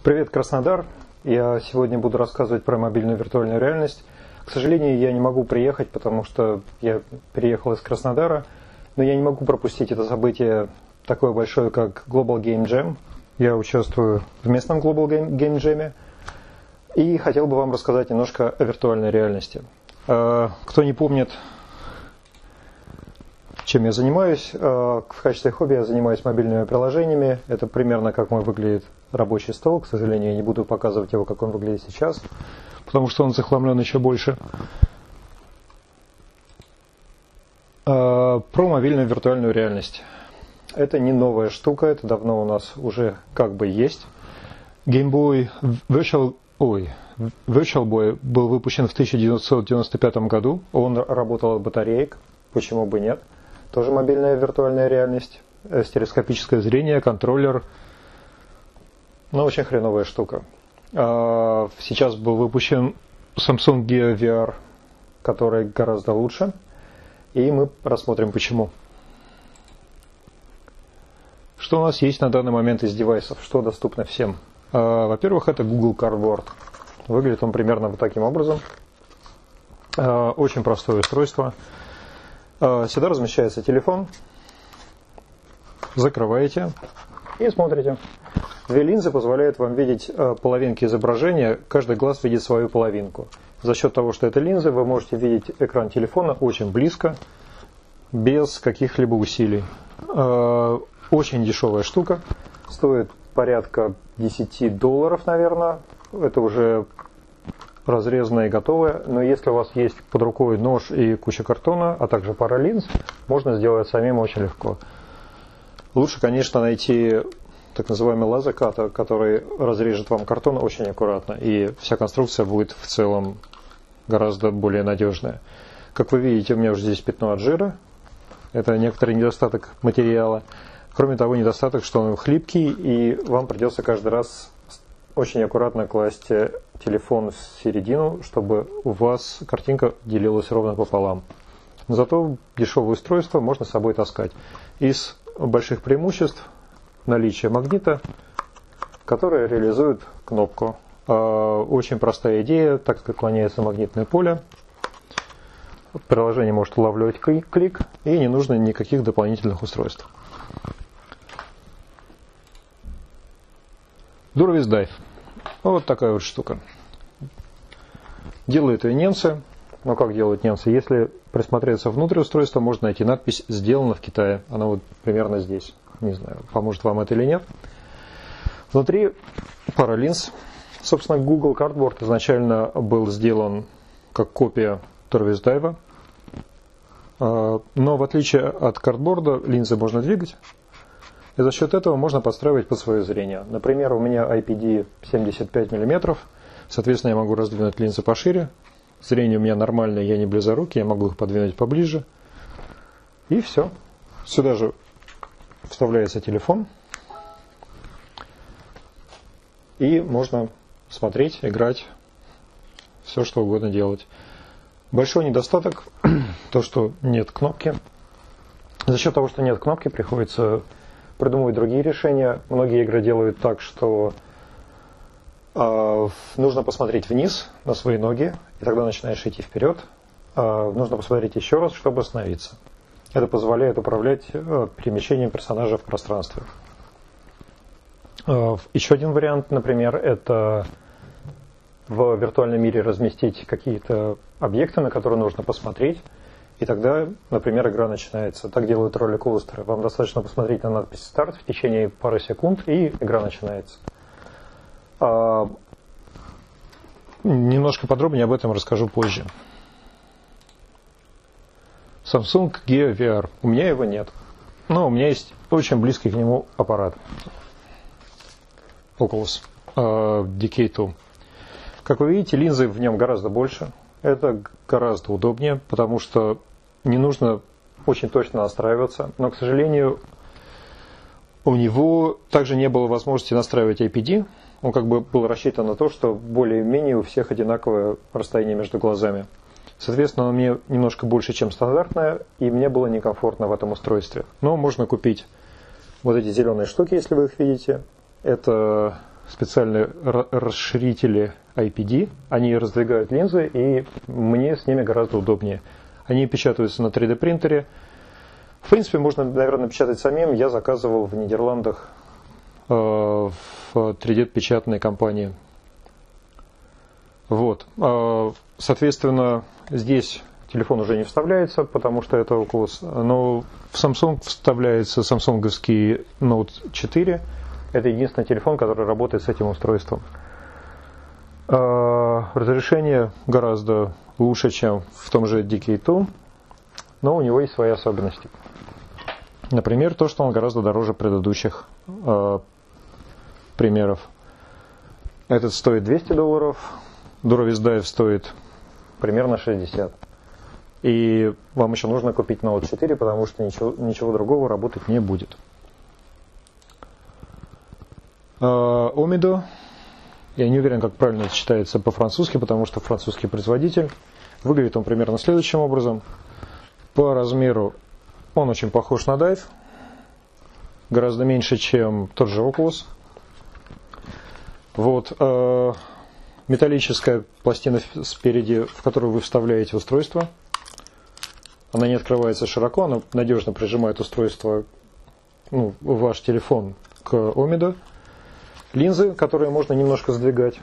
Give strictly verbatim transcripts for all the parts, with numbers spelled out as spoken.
Привет, Краснодар! Я сегодня буду рассказывать про мобильную виртуальную реальность. К сожалению, я не могу приехать, потому что я переехал из Краснодара, но я не могу пропустить это событие такое большое, как Global Game Jam. Я участвую в местном Global Game Jam и хотел бы вам рассказать немножко о виртуальной реальности. Кто не помнит, чем я занимаюсь, в качестве хобби я занимаюсь мобильными приложениями. Это примерно как мой выглядит рабочий стол. К сожалению, я не буду показывать его, как он выглядит сейчас, потому что он захламлен еще больше. Про мобильную виртуальную реальность. Это не новая штука, это давно у нас уже как бы есть. Game Boy Virtual, ой, Virtual Boy был выпущен в тысяча девятьсот девяносто пятом году. Он работал от батареек, почему бы нет. Тоже мобильная виртуальная реальность, стереоскопическое зрение, контроллер. Ну, очень хреновая штука. Сейчас был выпущен Samsung Gear ви ар, который гораздо лучше. И мы рассмотрим почему. Что у нас есть на данный момент из девайсов, что доступно всем? Во-первых, это Google Cardboard. Выглядит он примерно вот таким образом. Очень простое устройство. Сюда размещается телефон. Закрываете и смотрите. Две линзы позволяют вам видеть половинки изображения. Каждый глаз видит свою половинку. За счет того, что это линзы, вы можете видеть экран телефона очень близко, без каких-либо усилий. Очень дешевая штука. Стоит порядка десять долларов, наверное. Это уже разрезанное и готовое. Но если у вас есть под рукой нож и куча картона, а также пара линз, можно сделать самим очень легко. Лучше, конечно, найти так называемый лазер-каттер, который разрежет вам картон очень аккуратно, и вся конструкция будет в целом гораздо более надежная. Как вы видите, у меня уже здесь пятно от жира. Это некоторый недостаток материала. Кроме того, недостаток, что он хлипкий, и вам придется каждый раз очень аккуратно класть телефон в середину, чтобы у вас картинка делилась ровно пополам. Но зато дешевое устройство можно с собой таскать. Из больших преимуществ наличие магнита, который реализует кнопку. Очень простая идея, так как отклоняется магнитное поле. Приложение может улавливать клик, и не нужно никаких дополнительных устройств. Durvis Dive. Вот такая вот штука. Делают ее немцы. Но как делают немцы? Если присмотреться внутрь устройства, можно найти надпись «Сделано в Китае». Она вот примерно здесь. Не знаю, поможет вам это или нет. Внутри пара линз. Собственно, Google Cardboard изначально был сделан как копия Durvis Dive. Но в отличие от картборда, линзы можно двигать. И за счет этого можно подстраивать под свое зрение. Например, у меня ай пи ди семьдесят пять миллиметров. Соответственно, я могу раздвинуть линзы пошире. Зрение у меня нормальное, я не близорукий, я могу их подвинуть поближе. И все. Сюда же вставляется телефон. И можно смотреть, играть, все что угодно делать. Большой недостаток, то что нет кнопки. За счет того, что нет кнопки, приходится придумывать другие решения. Многие игры делают так, что э, нужно посмотреть вниз на свои ноги, и тогда начинаешь идти вперед. Э, нужно посмотреть еще раз, чтобы остановиться. Это позволяет управлять э, перемещением персонажа в пространстве. Э, еще один вариант, например, это в виртуальном мире разместить какие-то объекты, на которые нужно посмотреть. И тогда, например, игра начинается. Так делают роллер-костеры. Вам достаточно посмотреть на надпись «Старт» в течение пары секунд, и игра начинается. А, немножко подробнее об этом расскажу позже. Samsung Gear ви ар. У меня его нет. Но у меня есть очень близкий к нему аппарат. Oculus ди кей два. Как вы видите, линзы в нем гораздо больше. Это гораздо удобнее, потому что не нужно очень точно настраиваться. Но, к сожалению, у него также не было возможности настраивать ай пи ди. Он как бы был рассчитан на то, что более-менее у всех одинаковое расстояние между глазами. Соответственно, он мне немножко больше, чем стандартное, и мне было некомфортно в этом устройстве. Но можно купить вот эти зеленые штуки, если вы их видите. Это специальные расширители ай пи ди. Они раздвигают линзы, и мне с ними гораздо удобнее. Они печатаются на три дэ принтере. В принципе, можно, наверное, печатать самим. Я заказывал в Нидерландах э, в три дэ печатной компании. Вот. Э, соответственно, здесь телефон уже не вставляется, потому что это Oculus. Но в Samsung вставляется самсунговский ноут четыре. Это единственный телефон, который работает с этим устройством. Э, разрешение гораздо лучше, чем в том же ди кей два, но у него есть свои особенности. Например, то, что он гораздо дороже предыдущих э, примеров. Этот стоит двести долларов, Duravis Dive стоит примерно шестьдесят. И вам еще нужно купить ноут четыре, потому что ничего, ничего другого работать не будет. Э, Omido, я не уверен, как правильно это читается по-французски, потому что французский производитель. Выглядит он примерно следующим образом. По размеру он очень похож на Dive, гораздо меньше, чем тот же Oculus. Вот, э, металлическая пластина спереди, в которую вы вставляете устройство. Она не открывается широко, она надежно прижимает устройство, ну, ваш телефон к Omido. Линзы, которые можно немножко сдвигать.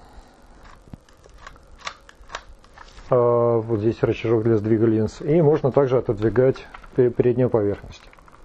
Э, вот здесь рычажок для сдвига линз. И можно также отодвигать переднюю поверхность.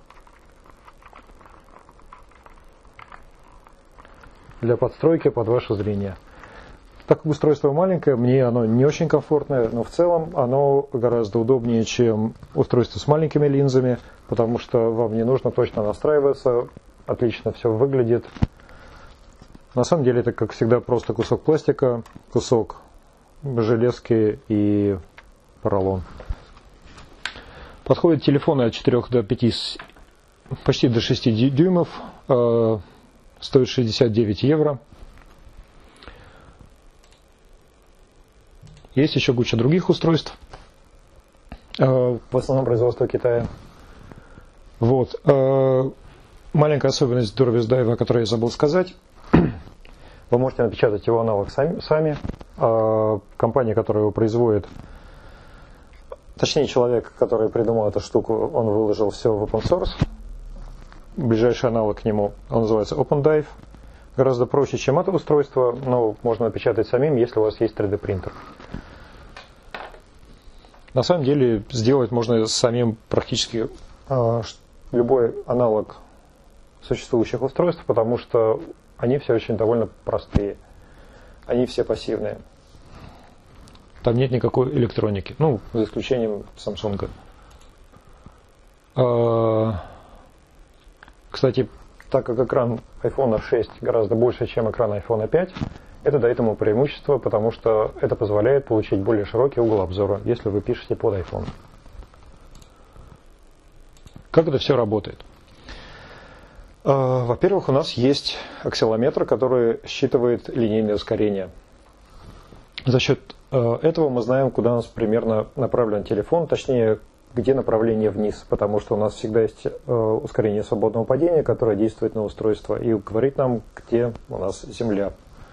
Для подстройки под ваше зрение. Так как устройство маленькое, мне оно не очень комфортное, но в целом оно гораздо удобнее, чем устройство с маленькими линзами, потому что вам не нужно точно настраиваться, отлично все выглядит. На самом деле это, как всегда, просто кусок пластика, кусок железки и поролон. Подходят телефоны от четырёх до пяти, почти до шести дюймов, э, стоит шестьдесят девять евро. Есть еще куча других устройств, э, в основном производства Китая. Вот. Э, маленькая особенность Duravis Dive, о которой я забыл сказать. Вы можете напечатать его аналог сами. сами. Э, компания, которая его производит, точнее, человек, который придумал эту штуку, он выложил все в open source. Ближайший аналог к нему, он называется OpenDive. Гораздо проще, чем это устройство, но можно напечатать самим, если у вас есть три дэ принтер. На самом деле, сделать можно самим практически э, любой аналог существующих устройств, потому что они все очень довольно простые. Они все пассивные. Там нет никакой электроники, ну, за исключением Samsung. Кстати, так как экран айфон шесть гораздо больше, чем экран айфон пять, это дает ему преимущество, потому что это позволяет получить более широкий угол обзора, если вы пишете под iPhone. Как это все работает? Во-первых, у нас есть акселометр, который считывает линейное ускорение. За счет этого мы знаем, куда у нас примерно направлен телефон, точнее, где направление вниз, потому что у нас всегда есть ускорение свободного падения, которое действует на устройство и говорит нам, где у нас Земля.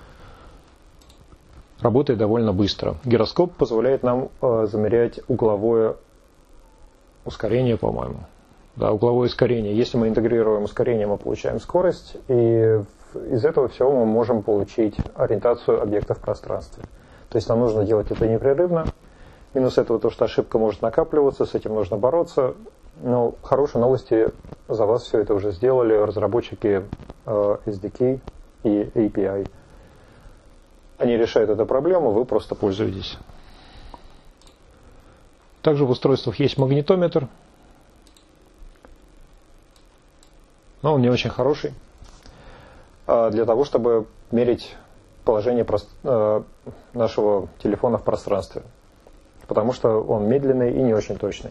Работает довольно быстро. Гироскоп позволяет нам замерять угловое ускорение, по-моему. Да, угловое ускорение. Если мы интегрируем ускорение, мы получаем скорость, и из этого всего мы можем получить ориентацию объекта в пространстве. То есть нам нужно делать это непрерывно. Минус этого то, что ошибка может накапливаться, с этим нужно бороться. Но хорошие новости, за вас все это уже сделали разработчики эс ди кей и эй пи ай. Они решают эту проблему, вы просто пользуетесь. Также в устройствах есть магнитометр. Но он не очень хороший. Для того, чтобы мерить положение нашего телефона в пространстве. Потому что он медленный и не очень точный.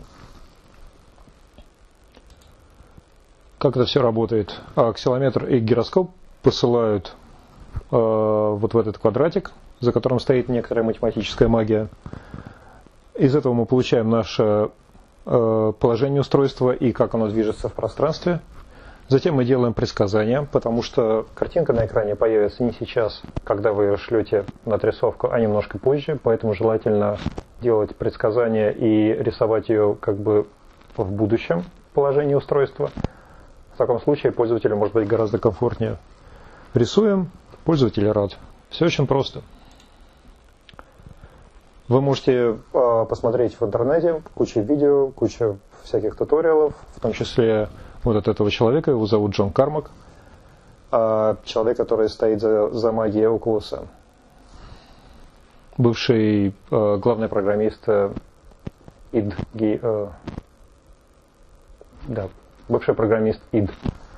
Как это все работает? Акселометр и гироскоп посылают э, вот в этот квадратик, за которым стоит некоторая математическая магия. Из этого мы получаем наше э, положение устройства и как оно движется в пространстве. Затем мы делаем предсказания, потому что картинка на экране появится не сейчас, когда вы шлете на отрисовку, а немножко позже, поэтому желательно делать предсказания и рисовать ее как бы в будущем положении устройства. В таком случае пользователю может быть гораздо комфортнее. Рисуем, пользователь рад. Все очень просто. Вы можете э, посмотреть в интернете кучу видео, кучу всяких туториалов, в том числе вот от этого человека, его зовут Джон Кармак, э, человек, который стоит за, за магией Oculus, бывший э, главный программист э, ай ди, э, да, бывший программист ай ди.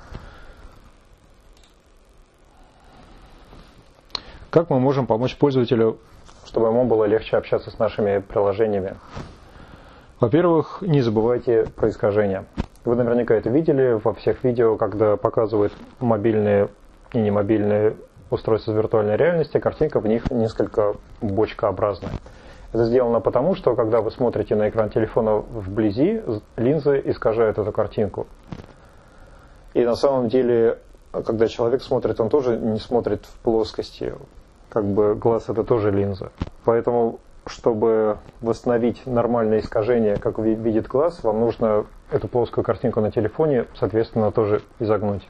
Как мы можем помочь пользователю, чтобы ему было легче общаться с нашими приложениями? Во-первых, не забывайте про искажения. Вы наверняка это видели во всех видео, когда показывают мобильные и немобильные устройства с виртуальной реальности, картинка в них несколько бочкообразная. Это сделано потому, что когда вы смотрите на экран телефона вблизи, линзы искажают эту картинку. И на самом деле, когда человек смотрит, он тоже не смотрит в плоскости. Как бы глаз — это тоже линза. Поэтому, чтобы восстановить нормальное искажение, как видит глаз, вам нужно эту плоскую картинку на телефоне, соответственно, тоже изогнуть.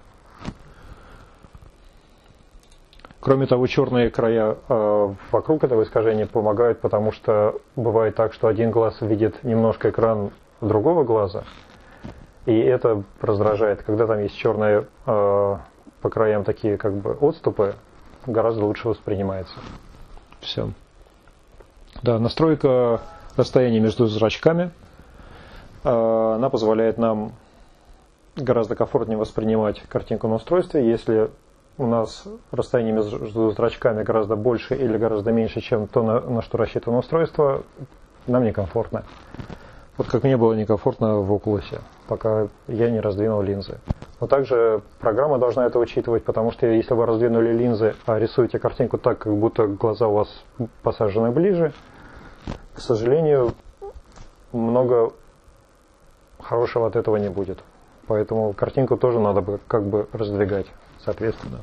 Кроме того, черные края э, вокруг этого искажения помогают, потому что бывает так, что один глаз видит немножко экран другого глаза, и это раздражает. Когда там есть черные э, по краям такие как бы отступы, гораздо лучше воспринимается. Все. Да, настройка расстояния между зрачками, э, она позволяет нам гораздо комфортнее воспринимать картинку на устройстве. Если у нас расстояние между зрачками гораздо больше или гораздо меньше, чем то, на, на что рассчитано устройство, нам некомфортно. Вот как мне было некомфортно в Oculus, пока я не раздвинул линзы. Но также программа должна это учитывать, потому что если вы раздвинули линзы, а рисуете картинку так, как будто глаза у вас посажены ближе, к сожалению, много хорошего от этого не будет. Поэтому картинку тоже надо бы как бы раздвигать, соответственно.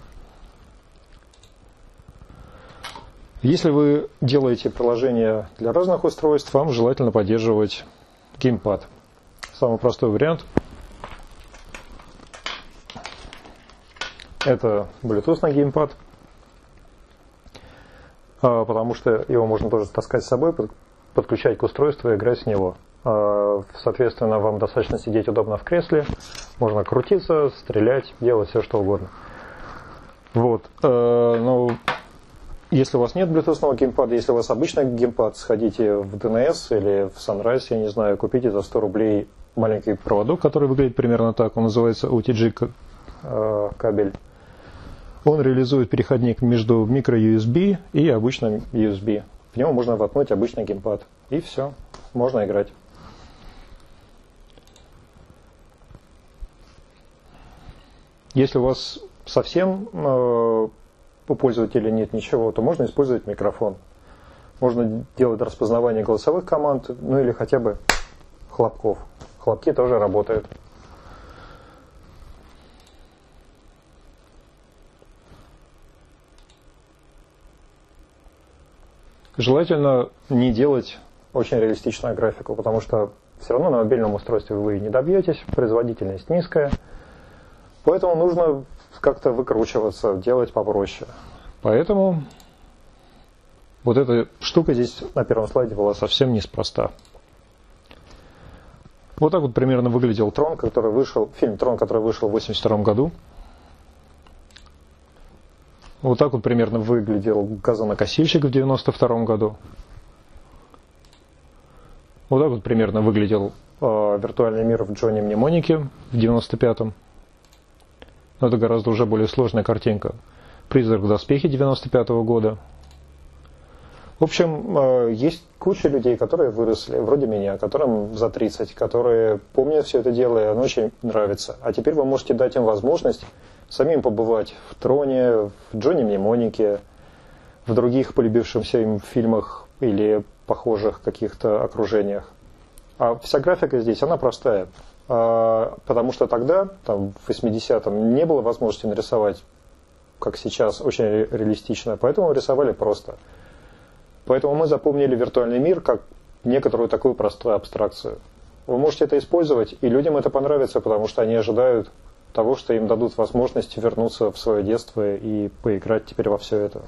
Если вы делаете приложение для разных устройств, вам желательно поддерживать геймпад. Самый простой вариант — это Bluetooth геймпад, потому что его можно тоже таскать с собой, подключать к устройству и играть с него. Соответственно, вам достаточно сидеть удобно в кресле, можно крутиться, стрелять, делать все, что угодно. Вот. Но если у вас нет Bluetooth геймпада, если у вас обычный геймпад, сходите в ди эн эс или в Sunrise, я не знаю, купите за сто рублей маленький проводок, который выглядит примерно так. Он называется о ти джи кабель. Он реализует переходник между micro ю эс би и обычным ю эс би. В него можно воткнуть обычный геймпад. И все, можно играть. Если у вас совсем э, у пользователя нет ничего, то можно использовать микрофон. Можно делать распознавание голосовых команд, ну или хотя бы хлопков. Хлопки тоже работают. Желательно не делать очень реалистичную графику, потому что все равно на мобильном устройстве вы не добьетесь, производительность низкая. Поэтому нужно как-то выкручиваться, делать попроще. Поэтому вот эта штука здесь на первом слайде была совсем неспроста. Вот так вот примерно выглядел Трон, который вышел, фильм Трон, который вышел в восемьдесят втором году. Вот так вот примерно выглядел газонокосильщик в девяносто втором году. Вот так вот примерно выглядел э, виртуальный мир в Джонни Мнемонике в девяносто пятом. Но это гораздо уже более сложная картинка. Призрак в доспехе девяносто пятого года. В общем, э, есть куча людей, которые выросли, вроде меня, которым за тридцать, которые помнят все это дело, и оно очень нравится. А теперь вы можете дать им возможность самим побывать в Троне, в Джонни Мнемонике, в других полюбившихся им фильмах или похожих каких-то окружениях. А вся графика здесь, она простая. Потому что тогда, там, в восьмидесятом, не было возможности нарисовать, как сейчас, очень реалистично. Поэтому рисовали просто. Поэтому мы запомнили виртуальный мир как некоторую такую простую абстракцию. Вы можете это использовать, и людям это понравится, потому что они ожидают того, что им дадут возможность вернуться в свое детство и поиграть теперь во все это.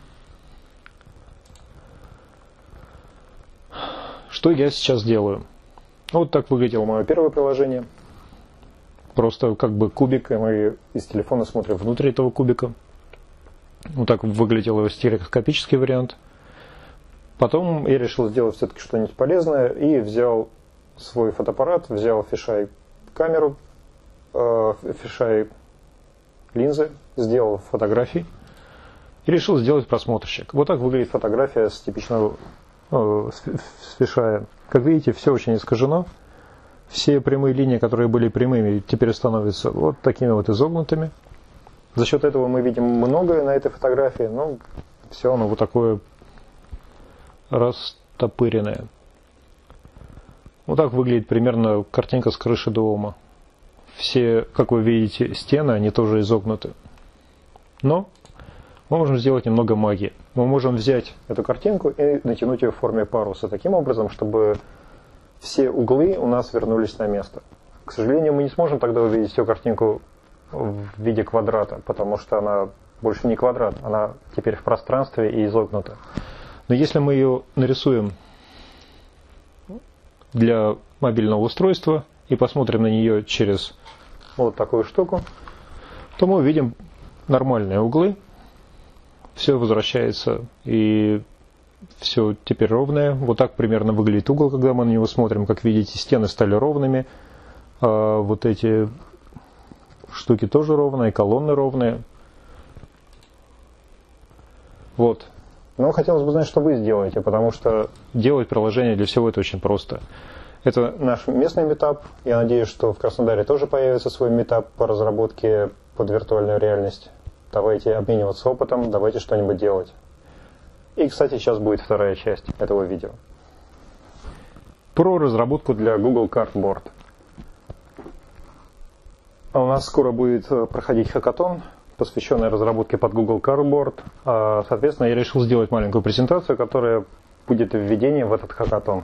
Что я сейчас делаю? Вот так выглядело мое первое приложение. Просто как бы кубик, и мы из телефона смотрим внутрь этого кубика. Вот так выглядел его стереоскопический вариант. Потом я решил сделать все-таки что-нибудь полезное и взял свой фотоаппарат, взял фишай камеру, э, фишай линзы, сделал фотографии и решил сделать просмотрщик. Вот так выглядит фотография с типичного э, с фишая. Как видите, все очень искажено. Все прямые линии, которые были прямыми, теперь становятся вот такими вот изогнутыми. За счет этого мы видим многое на этой фотографии, но все оно вот такое растопыренное. Вот так выглядит примерно картинка с крыши дома. Все, как вы видите, стены, они тоже изогнуты. Но мы можем сделать немного магии. Мы можем взять эту картинку и натянуть ее в форме паруса таким образом, чтобы все углы у нас вернулись на место. К сожалению, мы не сможем тогда увидеть всю картинку в виде квадрата, потому что она больше не квадрат, она теперь в пространстве и изогнута. Но если мы ее нарисуем для мобильного устройства и посмотрим на нее через вот такую штуку, то мы увидим нормальные углы, все возвращается и все теперь ровное. Вот так примерно выглядит угол, когда мы на него смотрим. Как видите, стены стали ровными, а вот эти штуки тоже ровные, колонны ровные. Вот. Но хотелось бы знать, что вы сделаете, потому что делать приложение для всего это очень просто. Это наш местный митап. Я надеюсь, что в Краснодаре тоже появится свой митап по разработке под виртуальную реальность. Давайте обмениваться опытом, давайте что-нибудь делать. И, кстати, сейчас будет вторая часть этого видео. Про разработку для Google Cardboard. У нас скоро будет проходить хакатон, посвященный разработке под Google Cardboard. Соответственно, я решил сделать маленькую презентацию, которая будет введением в этот хакатон.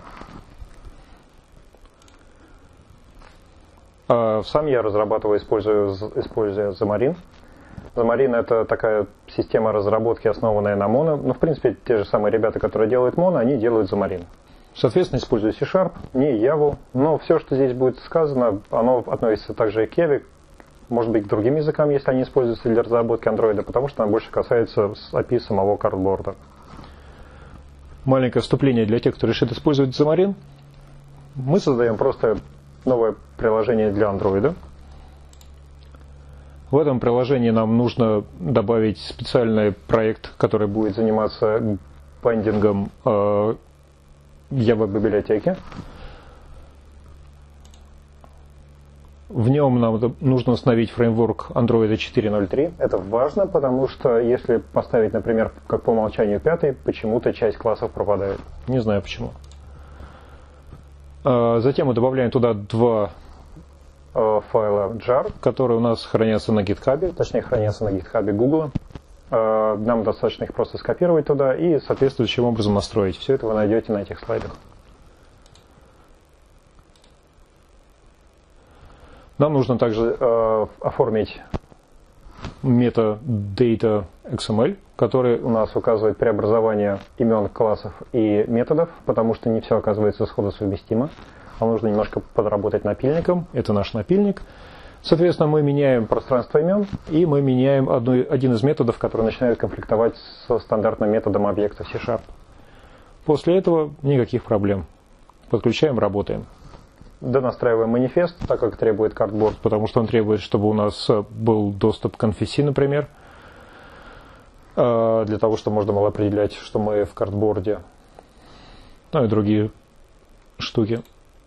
Сам я разрабатываю, используя, используя Xamarin. Xamarin — это такая система разработки, основанная на Mono. Ну, в принципе, те же самые ребята, которые делают Mono, они делают Xamarin. Соответственно, использую C-Sharp, не Java. Но все, что здесь будет сказано, оно относится также и к Java, может быть, к другим языкам, если они используются для разработки Android, потому что она больше касается эй пи ай самого Cardboard. Маленькое вступление для тех, кто решит использовать Xamarin. Мы создаем просто новое приложение для Android. В этом приложении нам нужно добавить специальный проект, который будет заниматься бандингом э, Java-библиотеки. В нем нам нужно установить фреймворк Android четыре ноль три. Это важно, потому что если поставить, например, как по умолчанию пятый, почему-то часть классов пропадает. Не знаю почему. Затем мы добавляем туда два файла jar, которые у нас хранятся на GitHub, точнее хранятся на GitHub Google. Нам достаточно их просто скопировать туда и соответствующим образом настроить. Все это вы найдете на этих слайдах. Нам нужно также э, оформить metadata.xml, который у нас указывает преобразование имен классов и методов, потому что не все оказывается сходу совместимо. Нам нужно немножко подработать напильником. Это наш напильник. Соответственно, мы меняем пространство имен, и мы меняем одну, один из методов, который начинает конфликтовать со стандартным методом объекта C-Sharp. После этого никаких проблем. Подключаем, работаем. Донастраиваем манифест, так как требует Cardboard, потому что он требует, чтобы у нас был доступ к конфесси, например, для того, чтобы можно было определять, что мы в Cardboard, ну и другие штуки.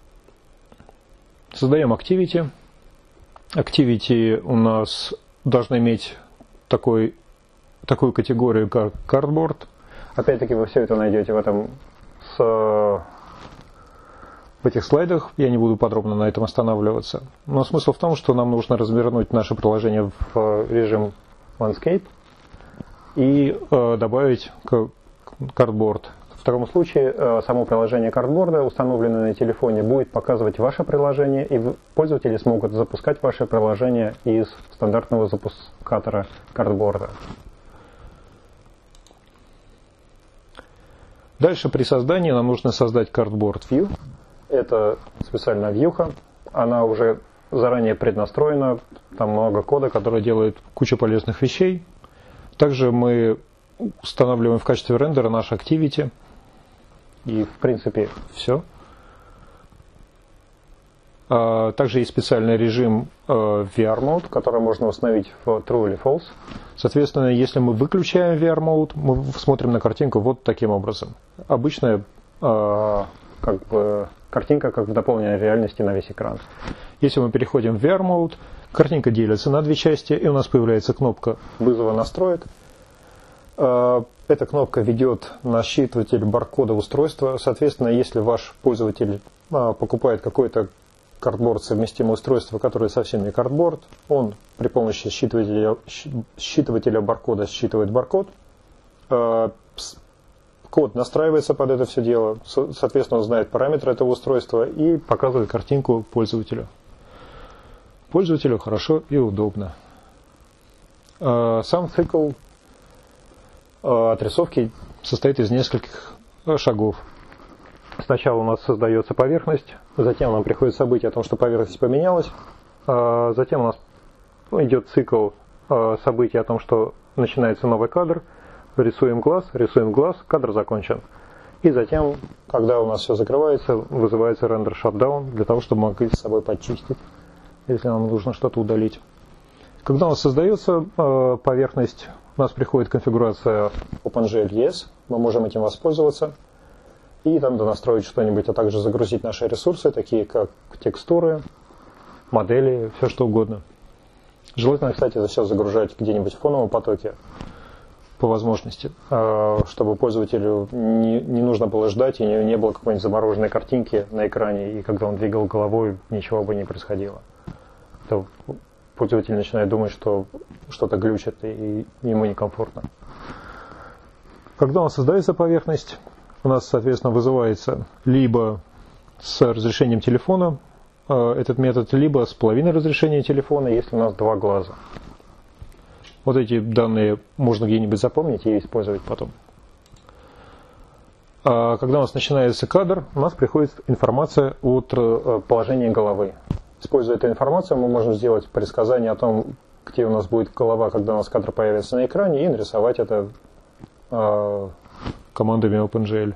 Создаем Activity. Activity у нас должны иметь такой, такую категорию, как Cardboard. Опять-таки вы все это найдете в этом с в этих слайдах, я не буду подробно на этом останавливаться. Но смысл в том, что нам нужно развернуть наше приложение в режим Landscape и э, добавить Cardboard. В таком случае э, само приложение Cardboard, установленное на телефоне, будет показывать ваше приложение, и пользователи смогут запускать ваше приложение из стандартного запускатора Cardboard. Дальше при создании нам нужно создать Cardboard View. Это специальная вьюха. Она уже заранее преднастроена. Там много кода, который делает кучу полезных вещей. Также мы устанавливаем в качестве рендера наш Activity. И в принципе все. Также есть специальный режим ви ар Mode, который можно установить в True или False. Соответственно, если мы выключаем ви ар Mode, мы смотрим на картинку вот таким образом. Обычная как бы, картинка, как в дополненной реальности на весь экран. Если мы переходим в ви ар Mode, картинка делится на две части, и у нас появляется кнопка вызова настроек. Эта кнопка ведет на считыватель баркода устройства. Соответственно, если ваш пользователь покупает какой-то Cardboard совместимое устройство, которое совсем не Cardboard, он при помощи считывателя, считывателя баркода считывает баркод. Код настраивается под это все дело. Соответственно, он знает параметры этого устройства и показывает картинку пользователю. Пользователю хорошо и удобно. Сам цикл отрисовки состоит из нескольких шагов. Сначала у нас создается поверхность, затем нам приходит событие о том, что поверхность поменялась, затем у нас идет цикл событий о том, что начинается новый кадр, рисуем глаз, рисуем глаз, кадр закончен. И затем, когда у нас все закрывается, вызывается рендер shutdown для того, чтобы мы могли с собой подчистить, если нам нужно что-то удалить. Когда у нас создается поверхность, у нас приходит конфигурация OpenGL и эс, мы можем этим воспользоваться и там донастроить что-нибудь, а также загрузить наши ресурсы, такие как текстуры, модели, все что угодно. Желательно, кстати, это все загружать где-нибудь в фоновом потоке по возможности, чтобы пользователю не, не нужно было ждать и не, не было какой-нибудь замороженной картинки на экране, и когда он двигал головой, ничего бы не происходило. То пользователь начинает думать, что что-то глючит и ему некомфортно. Когда у нас создается поверхность, у нас, соответственно, вызывается либо с разрешением телефона этот метод, либо с половиной разрешения телефона, если у нас два глаза. Вот эти данные можно где-нибудь запомнить и использовать потом. А когда у нас начинается кадр, у нас приходит информация от положения головы. Используя эту информацию, мы можем сделать предсказание о том, где у нас будет голова, когда у нас кадр появится на экране, и нарисовать это э, командами OpenGL.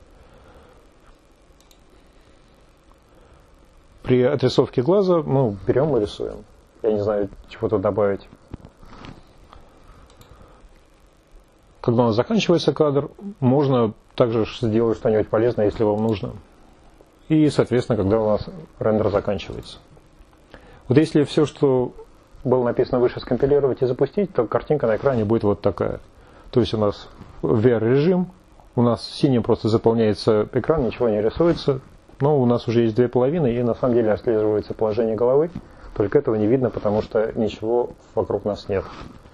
При отрисовке глаза, ну, берем и рисуем. Я не знаю, чего тут добавить. Когда у нас заканчивается кадр, можно также сделать что-нибудь полезное, если вам нужно. И, соответственно, когда у нас рендер заканчивается. Вот если все, что было написано выше, скомпилировать и запустить, то картинка на экране будет вот такая. То есть у нас ви ар-режим, у нас синим просто заполняется экран, ничего не рисуется, но у нас уже есть две половины, и на самом деле отслеживается положение головы, только этого не видно, потому что ничего вокруг нас нет.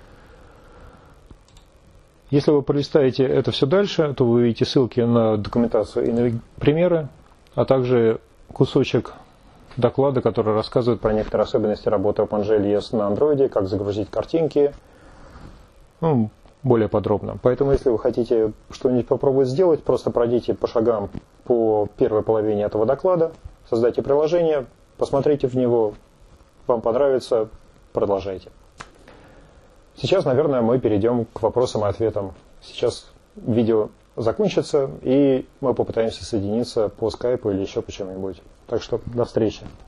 Если вы пролистаете это все дальше, то вы увидите ссылки на документацию и на примеры, а также кусочек доклада, который рассказывает про некоторые особенности работы OpenGL и эс на Android, как загрузить картинки, ну, более подробно. Поэтому, если вы хотите что-нибудь попробовать сделать, просто пройдите по шагам по первой половине этого доклада, создайте приложение, посмотрите в него, вам понравится, продолжайте. Сейчас, наверное, мы перейдем к вопросам и ответам. Сейчас видео закончится, и мы попытаемся соединиться по скайпу или еще почему-нибудь. Так что до встречи.